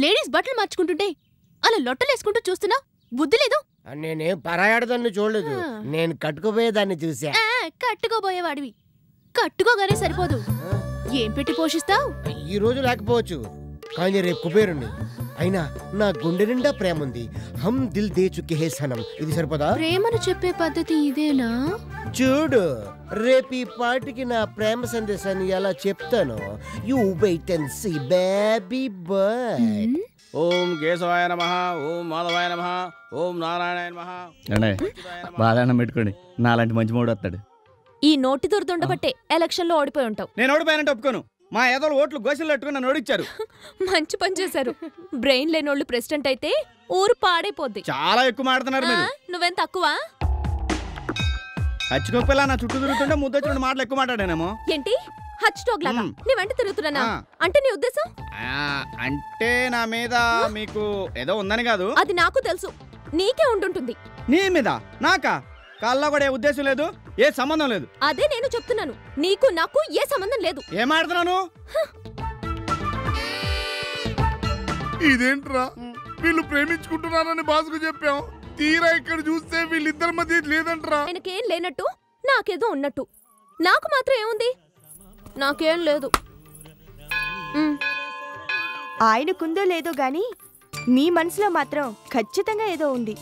Ladies బట్టలు మార్చుకుంటుంటే అలా లొట్టలేసుకుంటూ చూస్తున్నా బుద్ధి లేదు. నేనేం పరాయాడదాన్ని చూడలేదు, నేను కట్టుకోబోయేదాన్ని చూసా. కట్టుకోబోయేవాడివి, కట్టుకోగానే సరిపోదు, ఏం పెట్టి పోషిస్తావు? ఈ రోజు లేకపోవచ్చు, కానీ రేపు కుబేరుణ్ణి. అయినా నా గుండె నిండా ప్రేమ ఉంది. హమ్ దిల్ దే చుకే హే సనం. ఇది సరిపోదా? ప్రేమను చెప్పే పద్ధతి ఇదేనా? చూడు, రేపు ఈ పాటికి నా ప్రేమ సందేశాన్ని ఎలా చెప్తాను. You wait and see baby boy. ఓం కేశవాయ నమః, ఓం మాధవాయ నమః, ఓం నారాయణాయ నమః. బాధాన్నం పెట్టుకోండి, నాలాంటి మంచి మూడు వస్తాడు. ఈ నోటి దొరదుండబట్టే ఎలక్షన్ లో ఓడిపోయి ఉంటావు. నేను ఓడిపోయానంటే ఒప్పుకోను. మా ఏదో ఓట్లు గోసిలు పెట్టుకుని నన్ను ఓడిచ్చారు. మంచి పని చేశారు. బ్రెయిన్ లేనోళ్ళు ప్రెసిడెంట్ అయితే ఊరు పాడైపోద్ది. చాలా ఎక్కువ మాడుతున్నారు మీరు. నువ్వేం తక్కువ? హచ్చుకోపిల్ల నా చుట్టూ తిరుగుతుంటే ముద్దొచ్చిన మాటలు ఎక్కువ మాట్లాడానేమో. ఏంటి హచ్ టాగ్ లాగా నీ వెంట తిరుగుతున్నా అంటే నీ ఉద్దేశం? అంటే నా మీద మీకు ఏదో ఉందని కాదు. అది నాకు తెలుసు, నీకే ఉండుంటుంది. నీ మీద నాకా? కాల్లో కూడా ఏ ఉద్దేశం లేదు, ఏ సంబంధం లేదు. అదే నేను చెప్తున్నాను, నీకు నాకు ఏ సంబంధం లేదు. ఏం మాట్లాడుతున్నాను? ఇదేంట్రా, వీళ్ళు ప్రేమించుకుంటున్నారని బాసుకు చెప్పాం, తీరా ఇక్కడ చూస్తే వీళ్ళిద్దరి మధ్య లేదంట్రా. ఆయనకేం లేనట్టు నాకేదో ఉన్నట్టు. నాకు మాత్రం ఏముంది? నాకేం లేదు. ఆయనకుందో లేదో గాని నీ మనసులో మాత్రం ఖచ్చితంగా ఏదో ఉంది.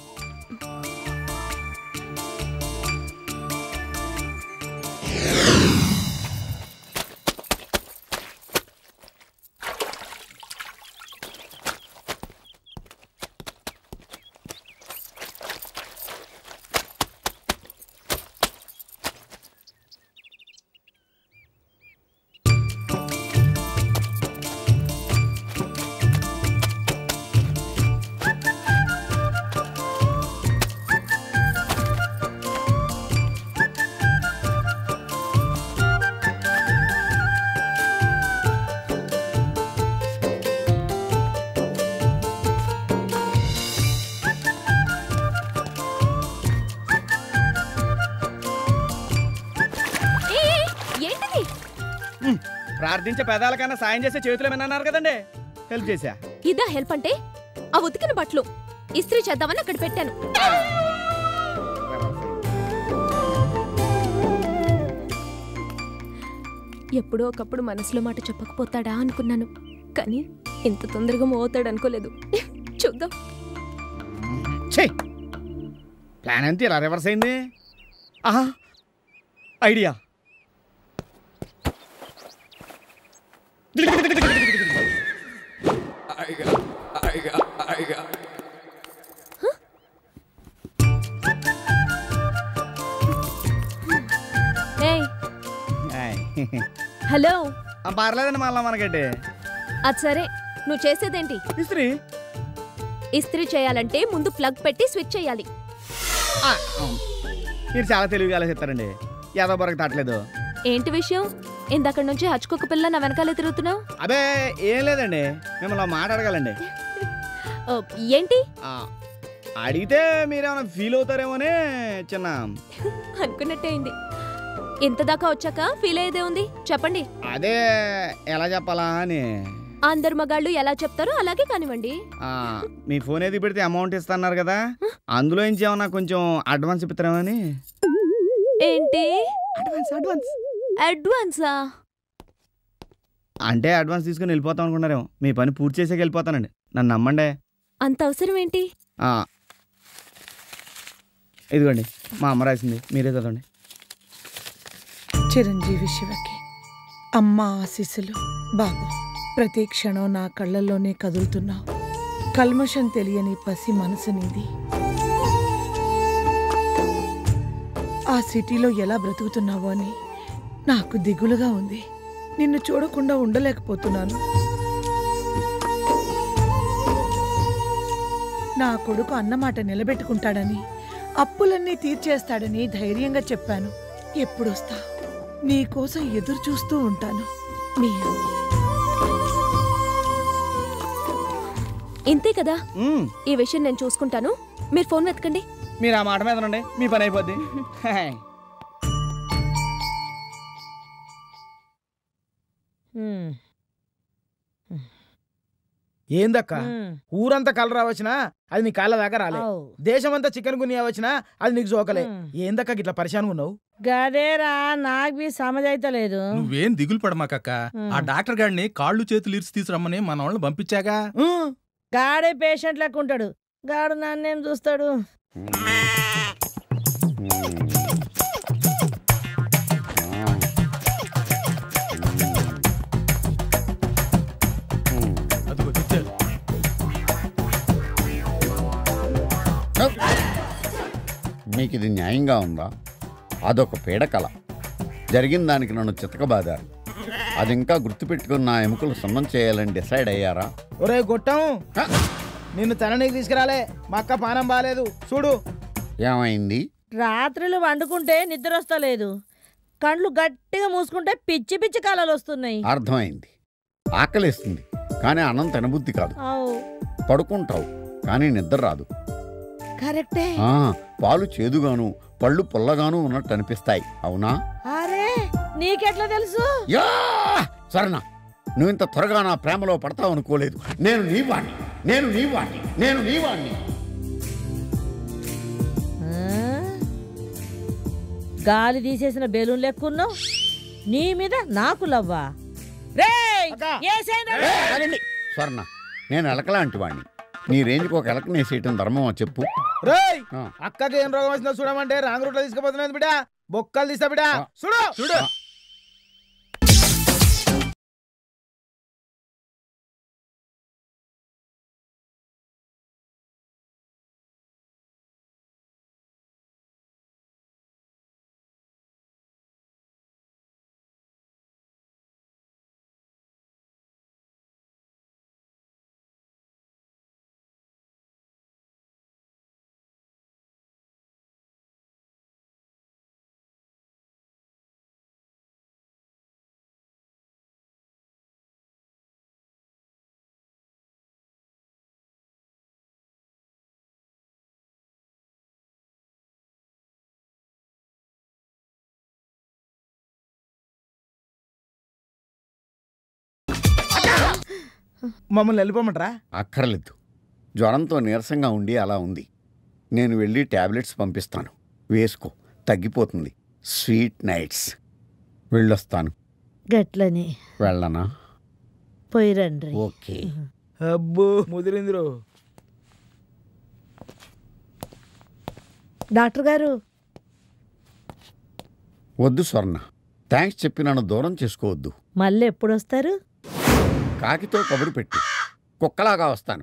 ప్రార్థించే పెదాల కన్నా సాయం చేసే చేతులు ఏమన్నారు కదండి, హెల్ప్ చేశా. ఇదా హెల్ప్ అంటే? ఆ ఉతికిన బట్టలు ఇస్త్రీ చేద్దామని అక్కడ పెట్టాను. ఎప్పుడో ఒకప్పుడు మనసులో మాట చెప్పకపోతాడా అనుకున్నాను, కానీ ఇంత తొందరగా మోతాడు అనుకోలేదు. చూద్దాం. ప్లాన్ అంతే ఇలా రివర్స్ అయింది. ఐడియా. హలో. పర్లేదండి మళ్ళా మనకంటే. అది సరే, నువ్వు చేసేదేంటి? ఇస్త్రీ. ఇస్త్రీ చేయాలంటే ముందు ప్లగ్ పెట్టి స్విచ్ చేయాలి. మీరు చాలా తెలివిగా ఆలోచిస్తారండి, ఏదో బొరకు తట్టలేదు. ఏంటి విషయం? ఇందక్కడి నుంచి హచ్చుకొక పిల్ల నా వెనకాలే తిరుగుతున్నావు. అదే ఏం లేదండి, మిమ్మల్ని మాట అడగాలండి. ఏంటి? అడిగితే మీరేమైనా ఫీల్ అవుతారేమోనే చిన్న అనుకున్నట్టే అయింది. ఇంతదాకా వచ్చాక ఫీల్ అయ్యేదే ఉంది, చెప్పండి. అదే ఎలా చెప్పాలా అని. అందరు మగాళ్ళు ఎలా చెప్తారో అలాగే కానివ్వండి. మీ ఫోన్ ఏది పెడితే అమౌంట్ ఇస్తున్నారు కదా, అందులో నుంచి ఏమన్నా కొంచెం అడ్వాన్స్ ఇప్పిస్తారేమని. ఏంటి అడ్వాన్స్? అడ్వాన్స్ అడ్వాన్సా? అంటే అడ్వాన్స్ తీసుకుని వెళ్ళిపోతాం అనుకున్నారేమో. మీ పని పూర్తి చేసాక వెళ్ళిపోతానండి, నన్ను నమ్మండి. అంత అవసరం ఏంటి? ఇదిగోండి మా అమ్మ రాసింది, మీరే చదవండి. చిరంజీవి శివకి అమ్మ ఆశీస్సులు. బాబు, ప్రతి క్షణం నా కళ్ళల్లోనే కదులుతున్నావు. కల్మషం తెలియని పసి మనసు నీది. ఆ సిటీలో ఎలా బ్రతుకుతున్నావో అని నాకు దిగులుగా ఉంది. నిన్ను చూడకుండా ఉండలేకపోతున్నాను. నా కొడుకు అన్నమాట నిలబెట్టుకుంటాడని, అప్పులన్నీ తీర్చేస్తాడని ధైర్యంగా చెప్పాను. ఎప్పుడొస్తా? నీకోసం ఎదురు చూస్తూ ఉంటాను. మీ ఇంతే కదా, ఈ విషయం నేను చూసుకుంటాను. మీరు ఫోన్ వెతకండి. మీరు ఆ మాట మీద ఉండండి, మీ పని అయిపోద్ది. ఏందక్క ఊరంతా కలరా వచ్చినా అది నీ కాళ్ళ దాకా రాలే, దేశమంతా చికెన్ గునియా వచ్చినా అది నీకు జోకలే. ఏందక్క గిట్లా పరిశాన్ ఉన్నావు? గదేరా నాకు బి సమజైతలేదు. నువ్వేం దిగులు పడమాకక్క. ఆ డాక్టర్ గాడిని కాళ్ళు చేతులు ఇరిచి తీసురమ్మని మన వాళ్ళని పంపించాగా. గాడే పేషెంట్ లెక్క ఉంటాడు, గాడు నన్నేం చూస్తాడు. మీకు ఇది న్యాయంగా ఉందా? అదొక పీడకల. జరిగిన దానికి నన్ను చితకబాదారు. అది ఇంకా గుర్తుపెట్టుకుని నా ఎముకలు సున్నం చేయాలని డిసైడ్ అయ్యారా? ఒరే గొట్టం, నిన్ను తననికి తీసుకురాలే, మా అక్క పానం బాలేదు చూడు. ఏమైంది? రాత్రులు వండుకుంటే నిద్ర వస్తలేదు, కండ్లు గట్టిగా మూసుకుంటే పిచ్చి పిచ్చి కళలు వస్తున్నాయి. అర్థమైంది. ఆకలిస్తుంది కానీ అన్నం తినబుద్ధి కాదు. పడుకుంటావు కానీ నిద్ర రాదు. కరెక్టే. పాలు చేదుగాను పళ్ళు పుల్లగాను ఉన్నట్టు అనిపిస్తాయి, అవునా? అరే నీకెట్లా తెలుసు? సరేనా, నువ్వు ఇంత త్వరగా నా ప్రేమలో పడతావు అనుకోలేదు. నేను నీ వాణ్ణి, నేను నీ వాణ్ణి, నేను నీ వాణ్ణి. గాలి తీసేసిన బెలూన్ లెక్కున్నావు, నీ మీద నాకు లవ్వా? స్వర్ణ, నేను ఎలకలాంటి వాణ్ణి. నీ రేంజ్కి ఒక ఎలక నేసేయటం ధర్మమా చెప్పు? రేయ్, అక్కకి ఏం రోగం వచ్చిందో చూడమంటే రాంగ్ రూట్ లో తీసుకుపోతున్నాను బిడ్డ. బొక్కలు తీస్తా బిడ్డ, చూడు చూడు. మమ్మల్ని వెళ్ళిపోమంటారా? అక్కర్లేదు. జ్వరంతో నీరసంగా ఉండి అలా ఉంది. నేను వెళ్ళి టాబ్లెట్స్ పంపిస్తాను, వేసుకో, తగ్గిపోతుంది. Sweet nights. వెళ్ళొస్తాను. గట్లని వెళ్ళనా? పోయిరండి. ఓకే. అబ్బో ముదిరింద్రు. డాక్టర్ గారు. వద్దు స్వర్ణ, థ్యాంక్స్ చెప్పి నన్ను దూరం చేసుకోవద్దు. మళ్ళీ ఎప్పుడు వస్తారు? కాకితో కబురు పెట్టి కుక్కలాగా వస్తాను.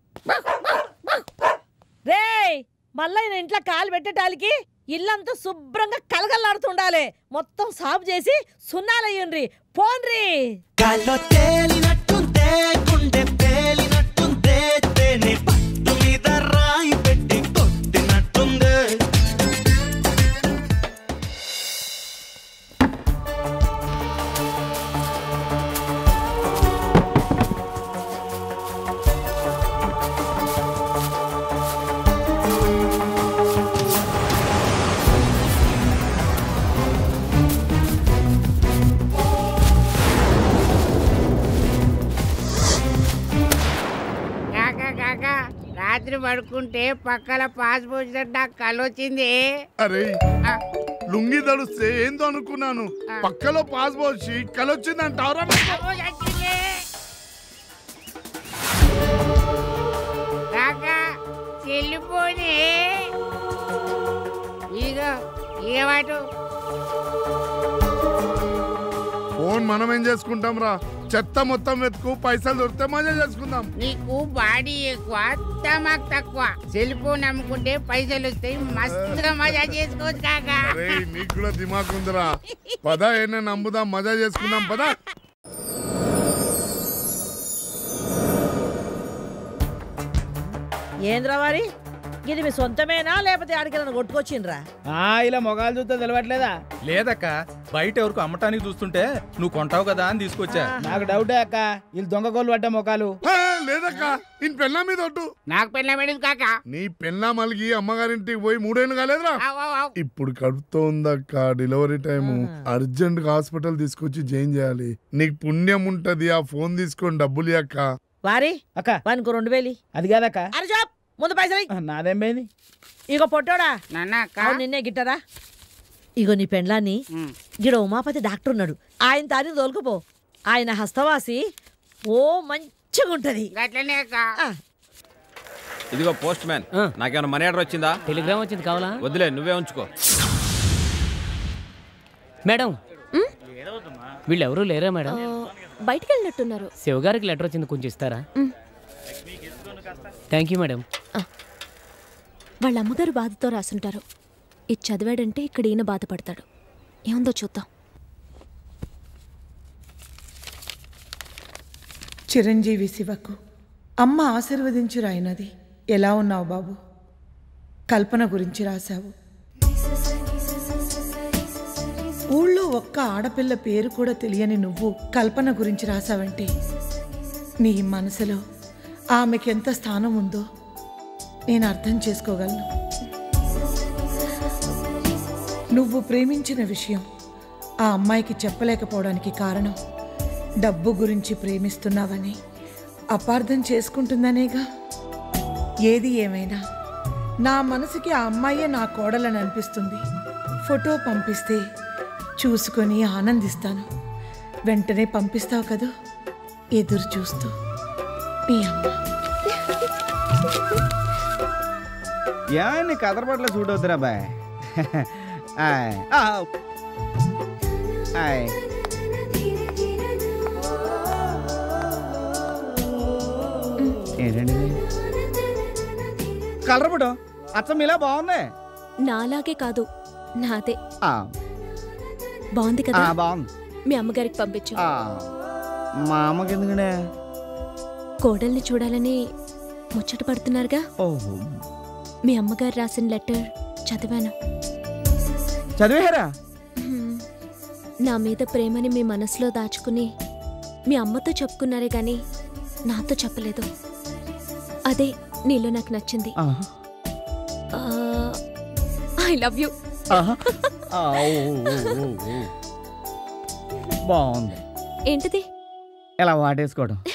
రేయ్, మళ్ళా ఈయన ఇంట్లో కాలు పెట్టేటానికి ఇల్లంతా శుభ్రంగా కలగల్లాడుతుండాలి. మొత్తం సాఫ్ చేసి సున్నాలయ్యండ్రి, పోన్రి. కాల్లో తేలినట్టుందే, గుండె పేలినట్టుందే, తేనె పట్టు మీద రాయి పెట్టి కొట్టినట్టుందే. రాత్రి పడుకుంటే పక్కల పాస్ పోసినట్టు నాకు కలొచ్చింది. అరే లుంగి తడుస్తే ఏందో అనుకున్నాను, పక్కలో పాస్ పోసి కలొచ్చిందంటారా? చెల్లిపోని ఇగో ఏవాటు ఫోన్ మనం ఏం చేసుకుంటాం రా? చెత్త మొత్తం వెతుకు, పైసలు దొరికితే మజా చేసుకుందాం. నీకు బాడీ ఎక్కువ, తమాక్ తక్కువ. సెల్ ఫోన్ అమ్ముకుంటే పైసలు వస్తాయి, మస్తుగా మజా చేసుకోవచ్చు కాకా. నీకు కూడా దిమాగ్ ఉందిరా. పద ఏమైనా నమ్ముదాం, మజా చేసుకుందాం పద. ఏంద్రా వారి, ఇది మీ సొంతమేనా లేకపోతే ఆడికి నన్ను కొట్టుకొచ్చిండ్రా? ఇలా మొగాలు చూస్తే తెలియట్లేదా? లేదక్క, బయట ఎవరికి అమ్మటానికి చూస్తుంటే నువ్వు కొంటావు కదా అని తీసుకొచ్చా. నాకు డౌటే అక్క, వీళ్ళు దొంగ గోళ్ళు పడ్డ మొక్కలు. లేదక్క, ఈ పెళ్ళ మీద ఒట్టు. నాకు పెళ్ళ మేడం కాక. నీ పెళ్ళ మలిగి అమ్మగారింటికి పోయి 3 ఏళ్ళు కాలేదురా? ఇప్పుడు కడుపుతో ఉందక్క, డెలివరీ టైము. అర్జెంట్ గా హాస్పిటల్ తీసుకొచ్చి జాయిన్ చేయాలి. నీకు పుణ్యం ఉంటది, ఆ ఫోన్ తీసుకొని డబ్బులు అక్క. వారి అక్క వానికి 2000. అది కాదక్క. అరే జాబ్ ముందు పైసలు. నాదేం పోయింది? ఇగో పొట్టోడా నాన్న నిన్నే గిట్టరా. ఇగో నీ పెండ్లాన్ని గిడ ఉమాపతి డాక్టర్ ఉన్నాడు, ఆయన తాని తోలుకుపో. ఆయన హస్తవాసి ఓ మంచిగా ఉంటది. గట్లనే అక్క. ఇదిగో పోస్ట్ మ్యాన్, నాకేమైనా మనీ ఆర్డర్ వచ్చిందా? టెలిగ్రామ్ వచ్చింది, కావాలా? వద్దులే, నువ్వే ఉంచుకో. మేడం వీళ్ళు ఎవరు లేరా మేడం? బయటికి వెళ్ళినట్టున్నారు. శివ గారికి లెటర్ వచ్చింది, కొంచెం ఇస్తారా? Thank you madam. వాళ్ళ అమ్మగారు బాధతో రాసుంటారు. ఇది చదివాడంటే ఇక్కడ ఈయన బాధపడతాడు. ఏముందో చూద్దాం. చిరంజీవి శివకు అమ్మ ఆశీర్వదించి రాయినది. ఎలా ఉన్నావు బాబు? కల్పన గురించి రాశావు. ఊళ్ళో ఒక్క ఆడపిల్ల పేరు కూడా తెలియని నువ్వు కల్పన గురించి రాశావంటే నీ మనసులో ఆమెకెంత స్థానం ఉందో నేను అర్థం చేసుకోగలను. నువ్వు ప్రేమించిన విషయం ఆ అమ్మాయికి చెప్పలేకపోవడానికి కారణం డబ్బు గురించి ప్రేమిస్తున్నావని అపార్థం చేసుకుంటుందనేగా. ఏది ఏమైనా నా మనసుకి ఆ అమ్మాయే నా కోడలని అనిపిస్తుంది. ఫోటో పంపిస్తే చూసుకొని ఆనందిస్తాను. వెంటనే పంపిస్తావు కదా? ఎదురు చూస్తూ మీ అమ్మ. నీ కదరపట్ల చూడవుతురా బాయ్. ఏంటండి కలర్ పుట్టు అచ్చం ఇలా బాగుంది. నాలాగే కాదు, నాదే బాగుంది కదా. బాగుంది. మీ అమ్మగారికి పంపించు. మా అమ్మకి ఎందుకంటే కోడల్ని చూడాలని ముచ్చట పడుతున్నారుగా. మీ అమ్మగారు రాసిన లెటర్ చదివాను. చదివారా? నా మీద ప్రేమని మీ మనసులో దాచుకుని మీ అమ్మతో చెప్పుకున్నారే గాని నాతో చెప్పలేదు. అదే నీలో నాకు నచ్చింది. I love you. బాగుంది. ఏంటిది? ఎలా వాటేసుకోవడం.